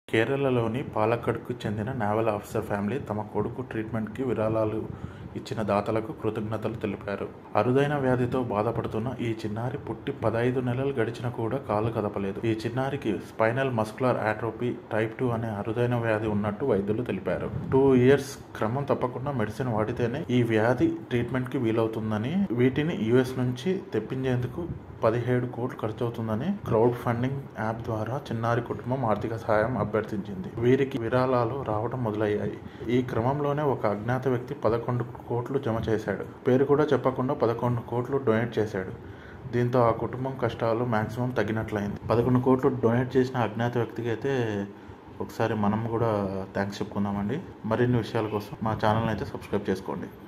కేరళలోని పాలక్కడ్కు చెందిన naval officer family తమ కొడుకు ట్రీట్మెంట్కి విరాళాలు ఇచ్చిన దాతలకు కృతజ్ఞతలు తెలిపారు. అరుదైన వ్యాధితో బాధపడుతున్న ఈ చిన్నారి పుట్టి 15 నెలలు గడిచినా కూడా కాలు కదపలేదు. ఈ చిన్నారికి స్పైనల్ మస్కులర్ ఆట్రోఫీ టైప్ 2 అనే అరుదైన వ్యాధి ఉన్నట్టు వైద్యులు తెలిపారు. 2 years క్రమం తప్పకుండా మెడిసిన్ వాడితేనే ఈ వ్యాధి ట్రీట్మెంట్కి వీలవుతుందని, వీటిని US నుంచి తెప్పించేందుకు 17 కోట్లు ఖర్చవుతుందని క్రౌడ్ ఫండింగ్ యాప్ ద్వారా చిన్నారి కుటుంబం ఆర్థిక సహాయం అభ్యర్థించింది. వీరికి విరాళాలు రావడం మొదలయ్యాయి. ఈ క్రమంలోనే ఒక అజ్ఞాత వ్యక్తి 11 కోట్లు జమ చేశాడు. పేరు కూడా చెప్పకుండా 11 కోట్లు డొనేట్ చేశాడు. దీంతో ఆ కుటుంబం కష్టాలు మాక్సిమం తగ్గినట్లయింది. 11 కోట్లు డొనేట్ చేసిన అజ్ఞాత వ్యక్తికి అయితే ఒకసారి మనం కూడా థ్యాంక్స్ చెప్పుకుందామండి. మరిన్ని విషయాల కోసం మా ఛానల్ని అయితే సబ్స్క్రైబ్ చేసుకోండి.